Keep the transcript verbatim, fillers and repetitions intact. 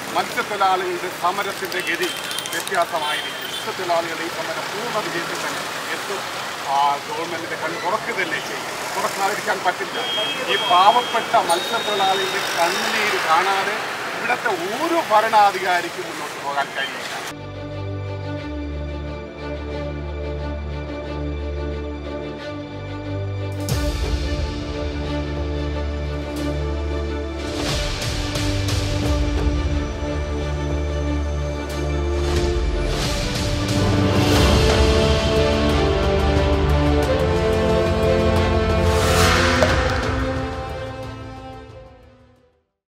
മത്സ്യത്തൊഴിലാളികളുടെ സമരത്തിൻ്റെ ഗതി വ്യത്യാസമായിരിക്കും. മത്സ്യത്തൊഴിലാളികളുടെ ഈ സമരം പൂർണ്ണ വിജയത്തിൽ തന്നെ എത്തും. ഗവൺമെൻറ്റിൻ്റെ കണ്ണ് തുറക്കുകയല്ലേ ചെയ്യും, തുറക്കാതിരിക്കാൻ പറ്റില്ല. ഈ പാവപ്പെട്ട മത്സ്യത്തൊഴിലാളികളുടെ കണ്ണീര് കാണാതെ ഇവിടുത്തെ ഓരോ ഭരണാധികാരിക്കും മുന്നോട്ട് പോകാൻ കഴിയില്ല.